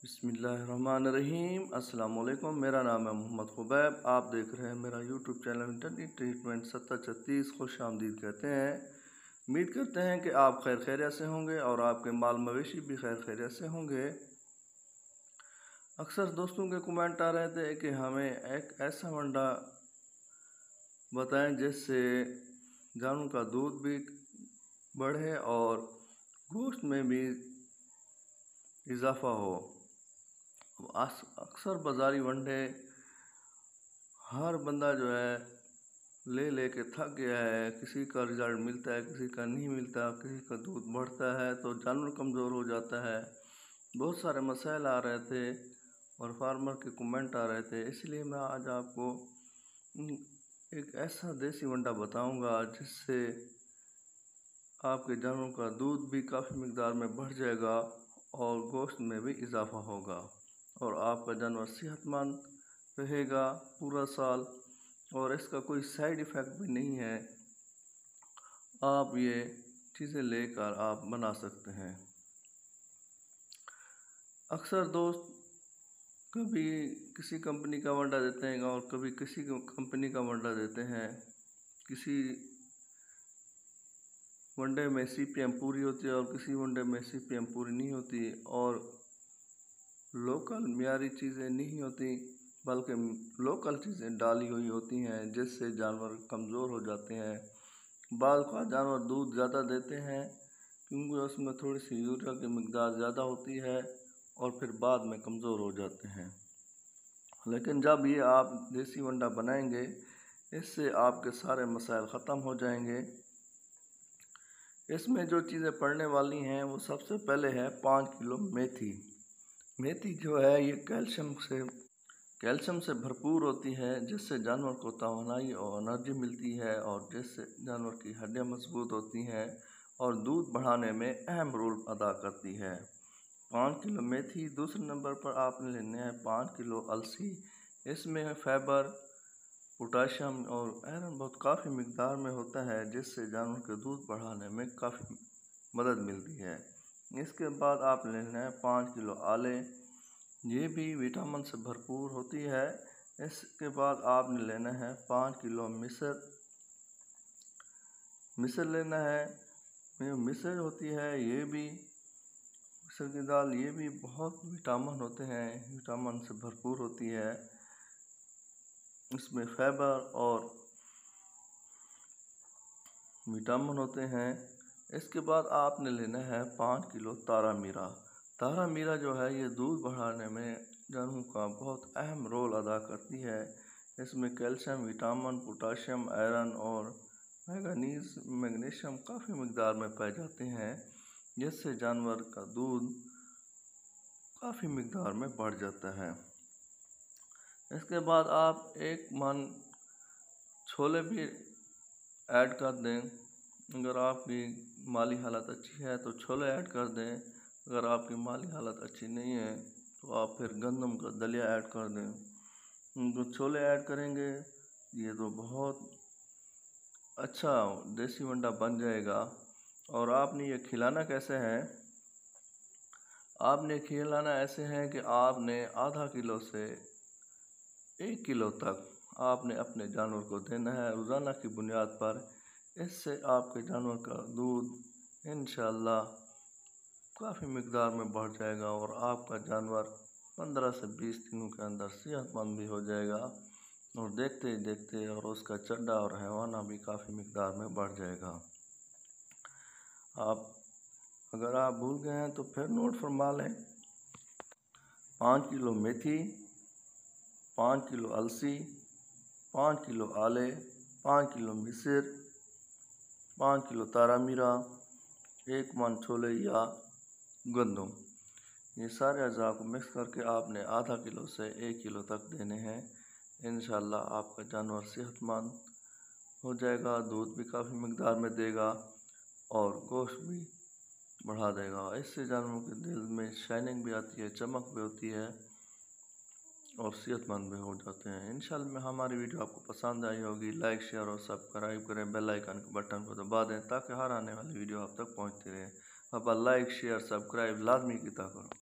बिस्मिल्लाहिर्रहमानिर्रहीम। अस्सलाम वालेकुम। मेरा नाम है मोहम्मद खुबैब। आप देख रहे हैं मेरा यूट्यूब चैनल वेटरनरी ट्रीटमेंट 7036। खुश आमदीद कहते हैं। उम्मीद करते हैं कि आप खैर खैरियत से होंगे और आपके माल मवेशी भी खैर खैरियत से होंगे। अक्सर दोस्तों के कमेंट आ रहे थे कि हमें एक ऐसा वंडा बताएं जिससे जानवर का दूध भी बढ़े और गोश्त में भी इजाफा हो। अक्सर बाज़ारी वंडे हर बंदा जो है ले के थक गया है। किसी का रिजल्ट मिलता है, किसी का नहीं मिलता, किसी का दूध बढ़ता है तो जानवर कमज़ोर हो जाता है। बहुत सारे मसाइल आ रहे थे और फार्मर के कमेंट आ रहे थे, इसलिए मैं आज आपको एक ऐसा देसी वंडा बताऊंगा जिससे आपके जानवरों का दूध भी काफ़ी मिकदार में बढ़ जाएगा और गोश्त में भी इजाफा होगा और आपका जानवर सेहतमंद रहेगा पूरा साल और इसका कोई साइड इफ़ेक्ट भी नहीं है। आप ये चीज़ें लेकर आप बना सकते हैं। अक्सर दोस्त कभी किसी कंपनी का वंडा देते हैं और कभी किसी कंपनी का वंडा देते हैं। किसी वनडे में सीपीएम पूरी होती है और किसी वनडे में सीपीएम पूरी नहीं होती और लोकल मियारी चीज़ें नहीं होती बल्कि लोकल चीज़ें डाली हुई होती हैं जिससे जानवर कमज़ोर हो जाते हैं। बाल का जानवर दूध ज़्यादा देते हैं क्योंकि उसमें थोड़ी सी यूरिया की मिकदार ज़्यादा होती है और फिर बाद में कमज़ोर हो जाते हैं। लेकिन जब ये आप देसी वंडा बनाएंगे इससे आपके सारे मसाइल ख़त्म हो जाएंगे। इसमें जो चीज़ें पड़ने वाली हैं वो सबसे पहले है 5 किलो मेथी। मेथी जो है ये कैल्शियम से भरपूर होती है जिससे जानवर को तवानाई और एनर्जी मिलती है और जिससे जानवर की हड्डियां मजबूत होती हैं और दूध बढ़ाने में अहम रोल अदा करती है। 5 किलो मेथी। दूसरे नंबर पर आपने लेने हैं 5 किलो अलसी। इसमें फाइबर, पोटाशियम और आयरन बहुत काफ़ी मिकदार में होता है जिससे जानवर के दूध बढ़ाने में काफ़ी मदद मिलती है। इसके बाद आप लेना है 5 किलो आले, ये भी विटामिन से भरपूर होती है। इसके बाद आपने लेना है 5 किलो मिसर लेना है। मिसर होती है ये भी मिसर की दाल, ये भी बहुत विटामिन होते हैं, विटामिन से भरपूर होती है। इसमें फाइबर और विटामिन होते हैं। इसके बाद आपने लेना है 5 किलो तारा मीरा। तारा मीरा जो है ये दूध बढ़ाने में जानवरों का बहुत अहम रोल अदा करती है। इसमें कैल्शियम, विटामिन, पोटाशियम, आयरन और मैग्नीशियम काफ़ी मिकदार में पाए जाते हैं जिससे जानवर का दूध काफ़ी मिकदार में बढ़ जाता है। इसके बाद आप एक मन छोले भी ऐड कर दें। अगर आपकी माली हालत अच्छी है तो छोले ऐड कर दें। अगर आपकी माली हालत अच्छी नहीं है तो आप फिर गंदम का दलिया ऐड कर दें। जो छोले ऐड करेंगे ये तो बहुत अच्छा देसी वंडा बन जाएगा। और आपने ये खिलाना कैसे है? आपने खिलाना ऐसे है कि आपने आधा किलो से 1 किलो तक आपने अपने जानवर को देना है रोज़ाना की बुनियाद पर। इससे आपके जानवर का दूध इंशाअल्लाह काफ़ी मिकदार में बढ़ जाएगा और आपका जानवर 15 से 20 दिनों के अंदर सेहतमंद भी हो जाएगा और देखते ही देखते और उसका चड्डा और हैवाना भी काफ़ी मिकदार में बढ़ जाएगा। अगर आप भूल गए हैं तो फिर नोट फरमा लें। 5 किलो मेथी, 5 किलो अलसी, 5 किलो आले, 5 किलो मिसर, 5 किलो तारा मीरा, 1 मन छोले या गंदम। ये सारे अज़ा को मिक्स करके आपने आधा किलो से 1 किलो तक देने हैं। इंशाअल्लाह आपका जानवर सेहतमंद हो जाएगा, दूध भी काफ़ी मिकदार में देगा और गोश्त भी बढ़ा देगा। इससे जानवरों के दिल में शाइनिंग भी आती है, चमक भी होती है और सेहतमंद भी हो जाते हैं। इंशाअल्लाह हमारी वीडियो आपको पसंद आई होगी। लाइक, शेयर और सब्सक्राइब करें, बेल आइकन के बटन को दबा दें ताकि हर आने वाली वीडियो आप तक पहुंचती रहे। अब लाइक, शेयर, सब्सक्राइब लाजमी की करो।